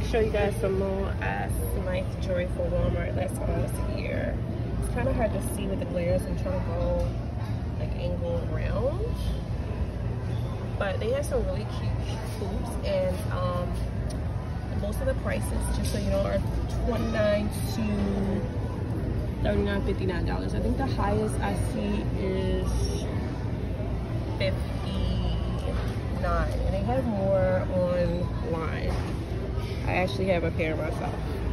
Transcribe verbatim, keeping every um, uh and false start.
show you guys some more uh, nice joyful Walmart last time I was here. It's kind of hard to see with the glare, so I'm trying to go like angle around. But they have some really cute hoops, and um, most of the prices, just so you know, are twenty-nine to thirty-nine, fifty-nine dollars. I think the highest I see is fifty-nine, and they have more online. I actually have a pair myself.